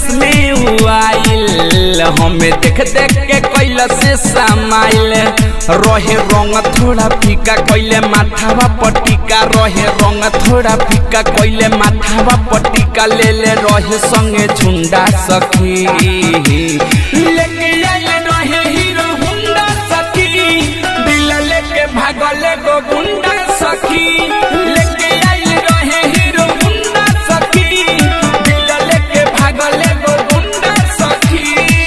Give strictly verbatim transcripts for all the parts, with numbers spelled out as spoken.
में आइल हमें देख देख के कैला से समाइल रहे रंग थोड़ा फीका कैले माथावा पटिका रहे रंग थोड़ा फीका कैले माथावा पटिका ले ले रहे संगे झुंडा सखी लेके आइल रहे हीरो हुंडा सखी दिल लेके भागल गो गुंडा सखी लेके आइल रहे हीरो हुंडा सखी दिल लेके भागल गो गुंडा सखी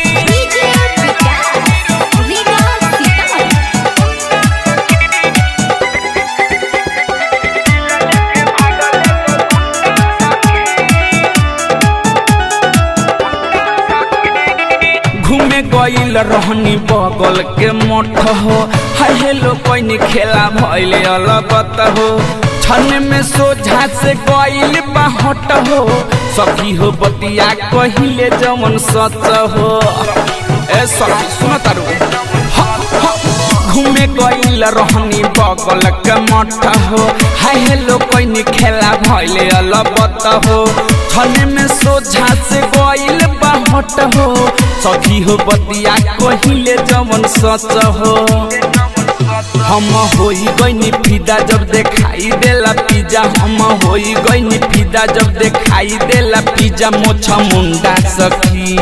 घूमे गईल रहनी बगल के मठ हो हाय हेलो कोई खेला भइल अलबत हो छन में सोझा से गईल बाहट हो सखी हो बतिया कहिले जमन सच हो ए सखी सुन तारू घूमे गईल रहनी बगल के मठ हो हाय हेलो कोई खेला भइल अलबत हो छन में सोझा से गईल बाहट हो सखी हो बतिया कहिले जमन सच हो हम होई गईनी फिदा जब देखाई देला पिज्जा हम होई गईनी फिदा जब देखाई देला पिज्जा मोछा मुंडा सखी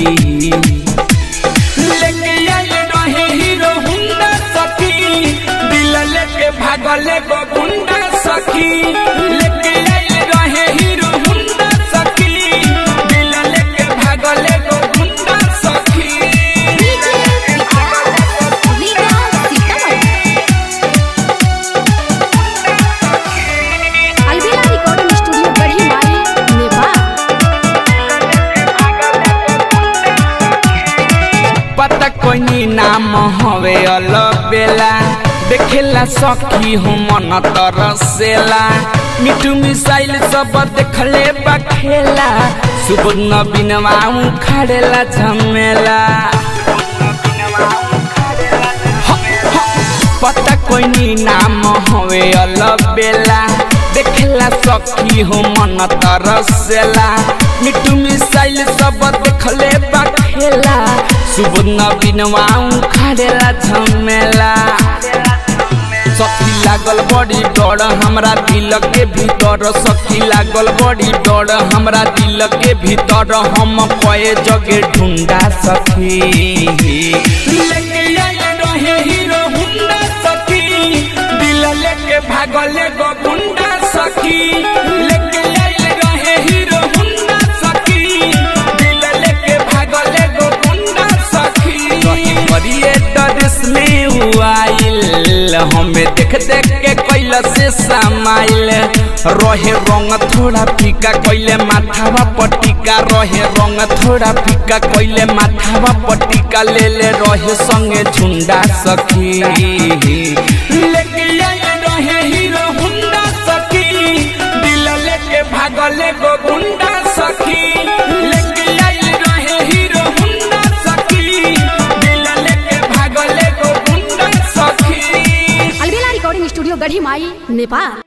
लेके आइल रहे हीरो हुंडा सखी दिल लेके भागल गो गुंडा सखी लेके आइल रहे हीरो हुंडा सखी दिल लेके भागल गो गुंडा सखी पता कोई नाम हवे अलबेला देखेला सखी हो मन तरसेला मिठू मिसाइल सब देखले बखेला सुबह बिनवा उखाड़ेला झमेला पता कोई नाम हवे अलबेला देखेला सखी हो मन तरसेला मिठू मिसाइल सब देखले बखेला सुबह बिनवा उखाड़ेला झमेला सखी लागल बड़ी डर हमरा दिल के भीतर सखी लागल बड़ी डर हमरा दिल के भीतर हम कए जगे ढूंढा सखी लेके आइल रहे हीरो हुंडा सखी दिल लेके भागल गो गुंडा सखी लेके आइल रहे हीरो हुंडा सखी दिल लेके भागल गो गुंडा सखी करिए डरेस में आइल हमें देख देख के कैला से समाइल रहे रंग थोड़ा फीका कैले माथावा पटिका रहे रंग थोड़ा फीका कैले माथावा पटिका ले ले रहे संगे झुंडा सखी लेके आइल रहे हीरो हुंडा सखी दिल लेके भागल गो गुंडा सखी लेके आइल रहे हीरो हुंडा सखी दिल लेके भागल गो गुंडा सखी अलबेला रिकॉर्डिंग स्टूडियो गढ़ी माई नेपाल।